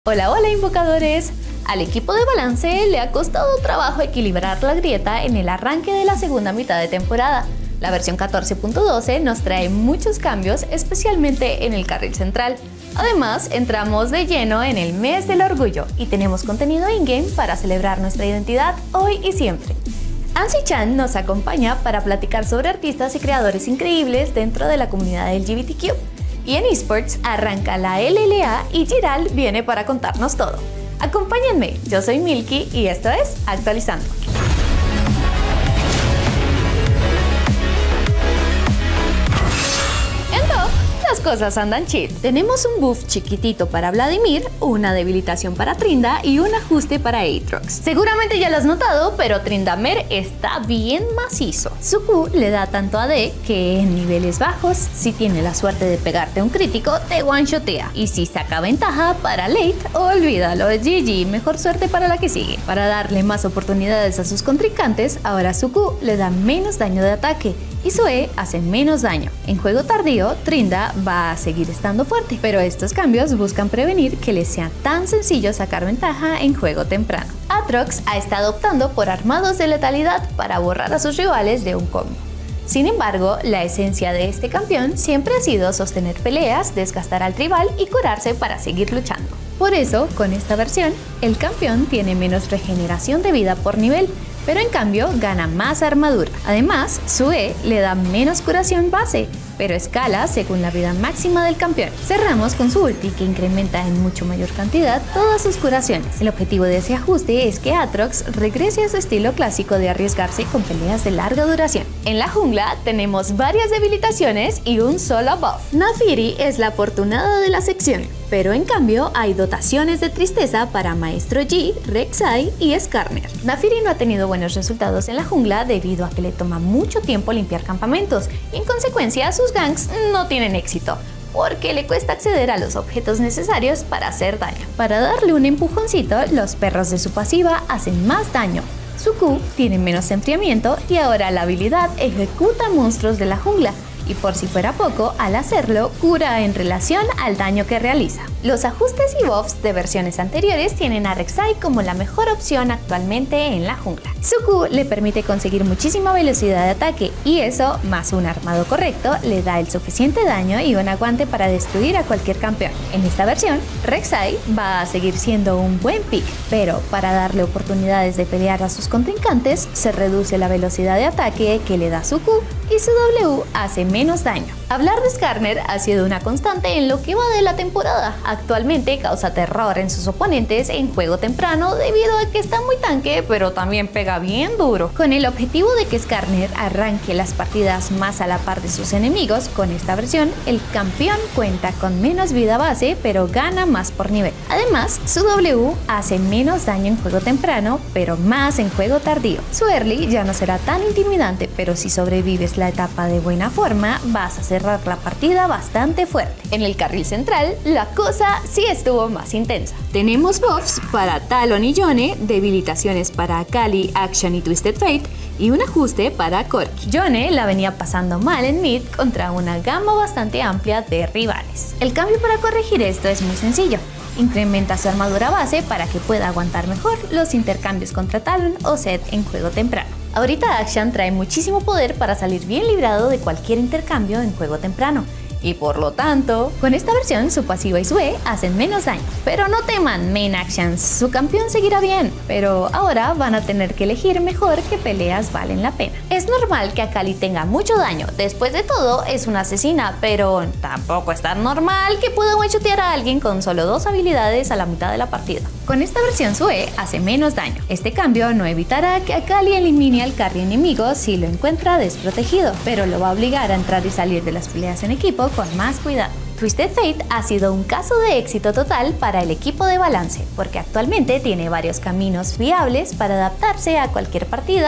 Hola, hola invocadores. Al equipo de balance le ha costado trabajo equilibrar la grieta en el arranque de la segunda mitad de temporada. La versión 14.12 nos trae muchos cambios, especialmente en el carril central. Además, entramos de lleno en el mes del orgullo y tenemos contenido in-game para celebrar nuestra identidad hoy y siempre. Ansi Chan nos acompaña para platicar sobre artistas y creadores increíbles dentro de la comunidad LGBTQ. Y en eSports arranca la LLA y Giral viene para contarnos todo. Acompáñenme, yo soy Milky y esto es Actualizando. Las cosas andan chill. Tenemos un buff chiquitito para Vladimir, una debilitación para Tryndamere y un ajuste para Aatrox. Seguramente ya lo has notado, pero Tryndamere está bien macizo. Su Q le da tanto AD que en niveles bajos, si tiene la suerte de pegarte un crítico, te one-shotea. Y si saca ventaja para late, olvídalo, GG, mejor suerte para la que sigue. Para darle más oportunidades a sus contrincantes, ahora su Q le da menos daño de ataque y su E hace menos daño. En juego tardío, Tryndamere va a seguir estando fuerte, pero estos cambios buscan prevenir que les sea tan sencillo sacar ventaja en juego temprano. Aatrox ha estado optando por armados de letalidad para borrar a sus rivales de un combo. Sin embargo, la esencia de este campeón siempre ha sido sostener peleas, desgastar al rival y curarse para seguir luchando. Por eso, con esta versión, el campeón tiene menos regeneración de vida por nivel, pero en cambio gana más armadura. Además, su E le da menos curación base, pero escala según la vida máxima del campeón. Cerramos con su ulti, que incrementa en mucho mayor cantidad todas sus curaciones. El objetivo de ese ajuste es que Aatrox regrese a su estilo clásico de arriesgarse con peleas de larga duración. En la jungla tenemos varias debilitaciones y un solo buff. Naafiri es la afortunada de la sección, pero en cambio hay dotaciones de tristeza para Maestro Yi, Rek'Sai y Skarner. Naafiri no ha tenido buenos resultados en la jungla debido a que le toma mucho tiempo limpiar campamentos y en consecuencia sus ganks no tienen éxito, porque le cuesta acceder a los objetos necesarios para hacer daño. Para darle un empujoncito, los perros de su pasiva hacen más daño. Su Q tiene menos enfriamiento y ahora la habilidad ejecuta monstruos de la jungla. Y por si fuera poco, al hacerlo, cura en relación al daño que realiza. Los ajustes y buffs de versiones anteriores tienen a Rek'Sai como la mejor opción actualmente en la jungla. Su Q le permite conseguir muchísima velocidad de ataque y eso, más un armado correcto, le da el suficiente daño y un aguante para destruir a cualquier campeón. En esta versión, Rek'Sai va a seguir siendo un buen pick, pero para darle oportunidades de pelear a sus contrincantes, se reduce la velocidad de ataque que le da su Q y su W hace menos daño. Hablar de Skarner ha sido una constante en lo que va de la temporada. Actualmente causa terror en sus oponentes en juego temprano debido a que está muy tanque, pero también pega bien duro. Con el objetivo de que Skarner arranque las partidas más a la par de sus enemigos, con esta versión el campeón cuenta con menos vida base, pero gana más por nivel. Además, su W hace menos daño en juego temprano, pero más en juego tardío. Su early ya no será tan intimidante, pero si sobrevives la etapa de buena forma, vas a cerrar la partida bastante fuerte. En el carril central, la cosa sí estuvo más intensa. Tenemos buffs para Talon y Yone, debilitaciones para Akali, Action y Twisted Fate, y un ajuste para Corki. Yone la venía pasando mal en mid contra una gama bastante amplia de rivales. El cambio para corregir esto es muy sencillo. Incrementa su armadura base para que pueda aguantar mejor los intercambios contra Talon o Zed en juego temprano. Ahorita Action trae muchísimo poder para salir bien librado de cualquier intercambio en juego temprano. Y por lo tanto, con esta versión su pasiva y su E hacen menos daño. Pero no teman, main actions, su campeón seguirá bien, pero ahora van a tener que elegir mejor qué peleas valen la pena. Es normal que Akali tenga mucho daño, después de todo es una asesina, pero tampoco es tan normal que pueda one-shotear a alguien con solo 2 habilidades a la mitad de la partida. Con esta versión su E hace menos daño. Este cambio no evitará que Akali elimine al carry enemigo si lo encuentra desprotegido, pero lo va a obligar a entrar y salir de las peleas en equipo con más cuidado. Twisted Fate ha sido un caso de éxito total para el equipo de balance, porque actualmente tiene varios caminos viables para adaptarse a cualquier partida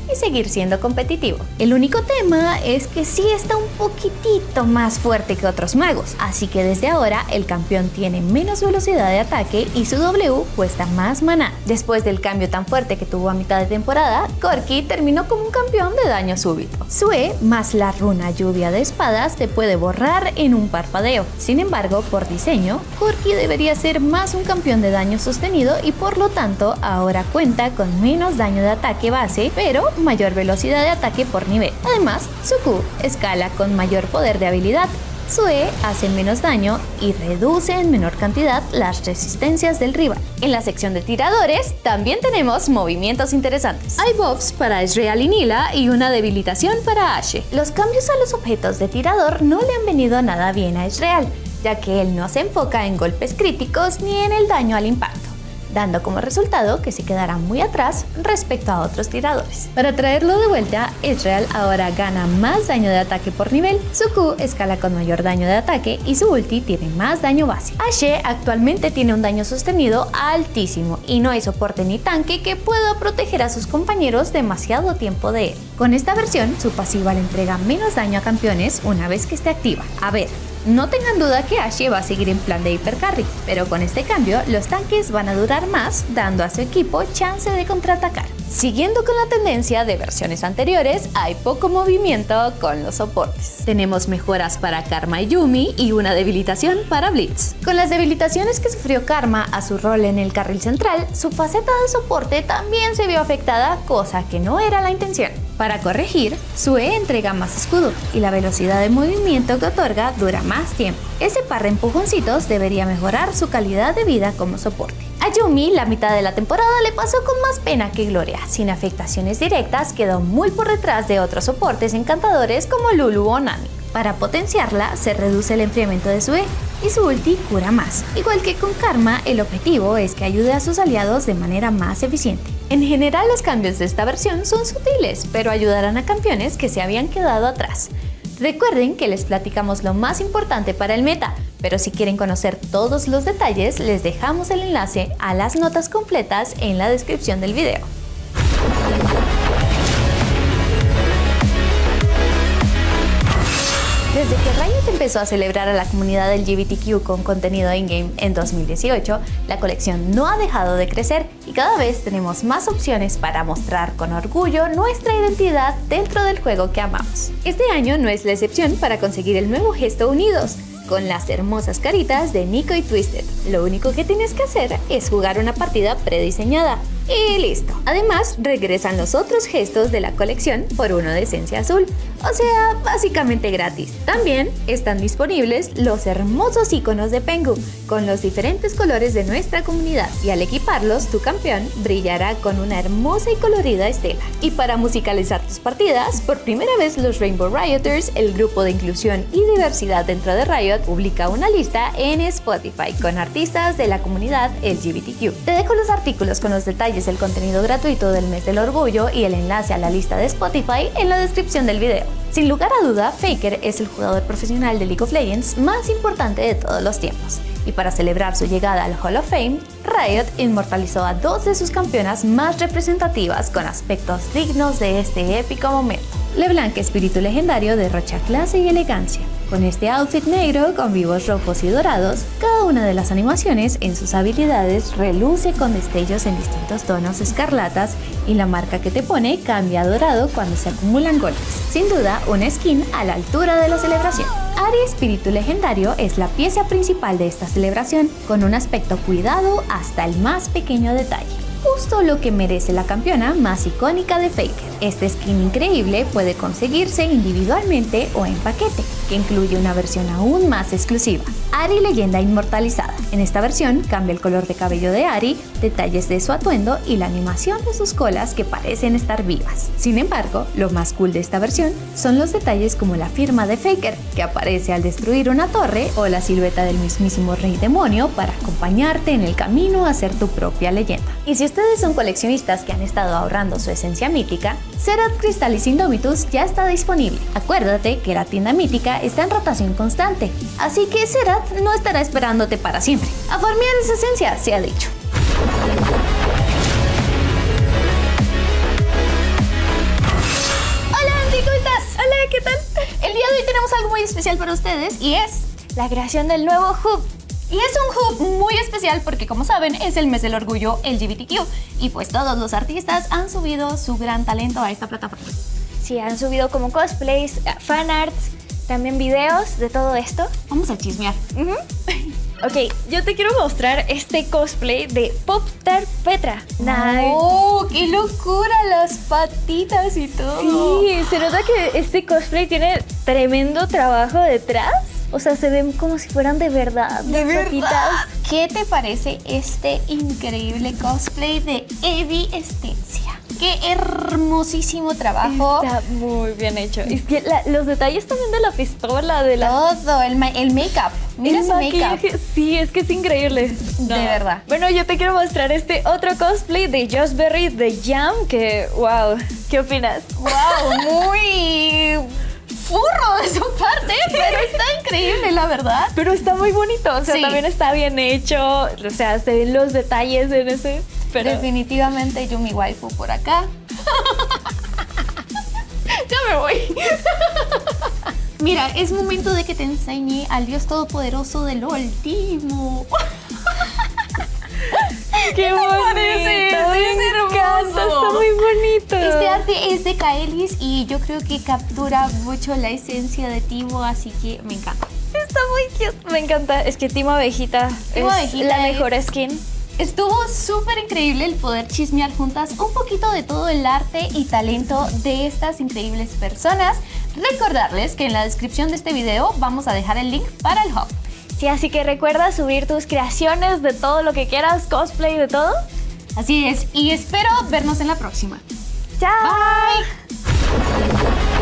y seguir siendo competitivo. El único tema es que sí está un poquitito más fuerte que otros magos, así que desde ahora el campeón tiene menos velocidad de ataque y su W cuesta más maná. Después del cambio tan fuerte que tuvo a mitad de temporada, Corki terminó como un campeón de daño súbito. Su E más la runa lluvia de espadas te puede borrar en un parpadeo. Sin embargo, por diseño, Corki debería ser más un campeón de daño sostenido y por lo tanto ahora cuenta con menos daño de ataque base, pero mayor velocidad de ataque por nivel. Además, su Q escala con mayor poder de habilidad. Su E hace menos daño y reduce en menor cantidad las resistencias del rival. En la sección de tiradores también tenemos movimientos interesantes. Hay buffs para Ezreal y Nilah y una debilitación para Ashe. Los cambios a los objetos de tirador no le han venido nada bien a Ezreal, ya que él no se enfoca en golpes críticos ni en el daño al impacto, dando como resultado que se quedará muy atrás respecto a otros tiradores. Para traerlo de vuelta, Ezreal ahora gana más daño de ataque por nivel, su Q escala con mayor daño de ataque y su ulti tiene más daño base. Ashe actualmente tiene un daño sostenido altísimo y no hay soporte ni tanque que pueda proteger a sus compañeros demasiado tiempo de él. Con esta versión, su pasiva le entrega menos daño a campeones una vez que esté activa. A ver, no tengan duda que Ashe va a seguir en plan de hipercarry, pero con este cambio los tanques van a durar más, dando a su equipo chance de contraatacar. Siguiendo con la tendencia de versiones anteriores, hay poco movimiento con los soportes. Tenemos mejoras para Karma y Yuumi y una debilitación para Blitz. Con las debilitaciones que sufrió Karma a su rol en el carril central, su faceta de soporte también se vio afectada, cosa que no era la intención. Para corregir, su E entrega más escudo y la velocidad de movimiento que otorga dura más tiempo. Ese par de empujoncitos debería mejorar su calidad de vida como soporte. A Yuumi, la mitad de la temporada le pasó con más pena que gloria. Sin afectaciones directas, quedó muy por detrás de otros soportes encantadores como Lulu o Nami. Para potenciarla, se reduce el enfriamiento de su E y su ulti cura más. Igual que con Karma, el objetivo es que ayude a sus aliados de manera más eficiente. En general, los cambios de esta versión son sutiles, pero ayudarán a campeones que se habían quedado atrás. Recuerden que les platicamos lo más importante para el meta, pero si quieren conocer todos los detalles, les dejamos el enlace a las notas completas en la descripción del video. Desde que Riot empezó a celebrar a la comunidad LGBTQ con contenido in-game en 2018, la colección no ha dejado de crecer y cada vez tenemos más opciones para mostrar con orgullo nuestra identidad dentro del juego que amamos. Este año no es la excepción para conseguir el nuevo gesto Unidos, con las hermosas caritas de Nico y Twisted. Lo único que tienes que hacer es jugar una partida prediseñada. Y listo. Además, regresan los otros gestos de la colección por uno de esencia azul, o sea, básicamente gratis. También están disponibles los hermosos iconos de Pengu, con los diferentes colores de nuestra comunidad, y al equiparlos, tu campeón brillará con una hermosa y colorida estela. Y para musicalizar tus partidas, por primera vez los Rainbow Rioters, el grupo de inclusión y diversidad dentro de Riot, publica una lista en Spotify con artistas de la comunidad LGBTQ. Te dejo los artículos con los detalles del contenido gratuito del mes del orgullo y el enlace a la lista de Spotify en la descripción del video. Sin lugar a duda, Faker es el jugador profesional de League of Legends más importante de todos los tiempos. Y para celebrar su llegada al Hall of Fame, Riot inmortalizó a dos de sus campeonas más representativas con aspectos dignos de este épico momento. LeBlanc, espíritu legendario, derrocha clase y elegancia. Con este outfit negro con vivos rojos y dorados, cada una de las animaciones en sus habilidades reluce con destellos en distintos tonos escarlatas y la marca que te pone cambia a dorado cuando se acumulan golpes. Sin duda, una skin a la altura de la celebración. Ahri, espíritu legendario, es la pieza principal de esta celebración, con un aspecto cuidado hasta el más pequeño detalle. Justo lo que merece la campeona más icónica de Faker. Este skin increíble puede conseguirse individualmente o en paquete, que incluye una versión aún más exclusiva. Ahri, leyenda inmortalizada. En esta versión cambia el color de cabello de Ahri, detalles de su atuendo y la animación de sus colas que parecen estar vivas. Sin embargo, lo más cool de esta versión son los detalles como la firma de Faker, que aparece al destruir una torre, o la silueta del mismísimo Rey Demonio para acompañarte en el camino a ser tu propia leyenda. Y si ustedes son coleccionistas que han estado ahorrando su esencia mítica, Xerath Crystallis Indomitus ya está disponible. Acuérdate que la tienda mítica está en rotación constante, así que Xerath no estará esperándote para siempre. A farmear esa esencia, se ha dicho. Hola, ¿qué tal? El día de hoy tenemos algo muy especial para ustedes y es La creación del nuevo hub. Y es un hub muy especial porque, como saben, es el mes del orgullo LGBTQ y pues todos los artistas han subido su gran talento a esta plataforma. Sí, han subido como cosplays, fanarts, también videos de todo esto. Vamos a chismear. Ok, yo te quiero mostrar este cosplay de Pop-Tart Petra. ¡Oh, qué locura! Las patitas y todo. Sí, se nota que este cosplay tiene tremendo trabajo detrás. O sea, se ven como si fueran de verdad. ¡De las patitas. verdad! ¿Qué te parece este increíble cosplay de Evi Estencia? ¡Qué hermosísimo trabajo! Está muy bien hecho. Es que los detalles también de la pistola, de la... Todo, el make-up. Mira el ese make-up. maquillaje. Sí, es que es increíble. De verdad. Bueno, yo te quiero mostrar este otro cosplay de Josh Berry de Jam, que, wow, ¿qué opinas? ¡Wow! Muy furro de su parte, pero está increíble, la verdad. Pero está muy bonito, o sea, Sí. también está bien hecho, o sea, se ven los detalles en ese, pero... Definitivamente Yumi Waifu por acá. Ya me voy. Mira, es momento de que te enseñe al Dios Todopoderoso de LOL, Timo. ¡Qué bonito! parece? Me Es encanta, hermoso. está muy bonito. Este arte es de Kaelis y yo creo que captura mucho la esencia de Timo, así que me encanta. Está muy cute. Me encanta, es que Timo Abejita Timo es Abejita la mejor skin. Estuvo súper increíble el poder chismear juntas un poquito de todo el arte y talento de estas increíbles personas. Recordarles que en la descripción de este video vamos a dejar el link para el hub. Sí, así que recuerda subir tus creaciones de todo lo que quieras, cosplay, de todo. Así es, y espero vernos en la próxima. ¡Chao! Bye.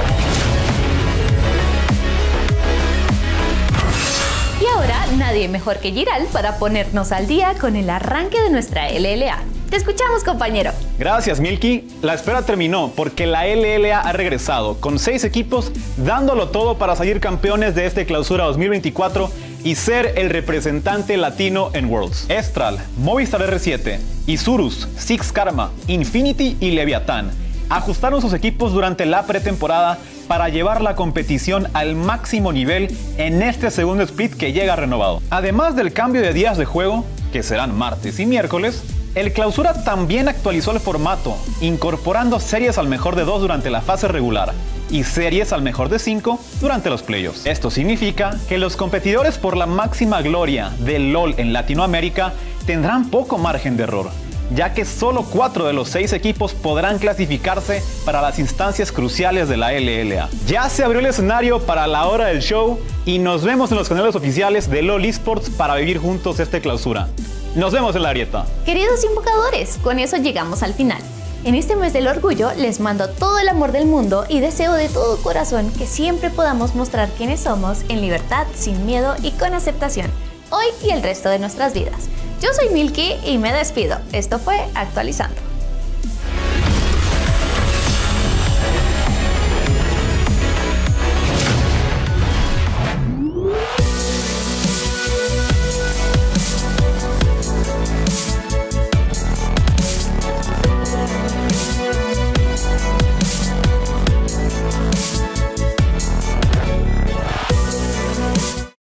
Y ahora, nadie mejor que Giral para ponernos al día con el arranque de nuestra LLA. Te escuchamos, compañero. Gracias, Milky. La espera terminó porque la LLA ha regresado con 6 equipos dándolo todo para salir campeones de este clausura 2024 y ser el representante latino en Worlds. Estral, Movistar R7, Isurus, Six Karma, Infinity y Leviatán ajustaron sus equipos durante la pretemporada para llevar la competición al máximo nivel en este segundo split que llega renovado. Además del cambio de días de juego, que serán martes y miércoles, el clausura también actualizó el formato, incorporando series al mejor de 2 durante la fase regular y series al mejor de 5 durante los playoffs. Esto significa que los competidores por la máxima gloria del LoL en Latinoamérica tendrán poco margen de error, ya que solo 4 de los 6 equipos podrán clasificarse para las instancias cruciales de la LLA. Ya se abrió el escenario para la hora del show y nos vemos en los canales oficiales de LoL Esports para vivir juntos este clausura. Nos vemos en la grieta. Queridos invocadores, con eso llegamos al final. En este mes del orgullo les mando todo el amor del mundo y deseo de todo corazón que siempre podamos mostrar quiénes somos en libertad, sin miedo y con aceptación, hoy y el resto de nuestras vidas. Yo soy Milky y me despido. Esto fue Actualizando.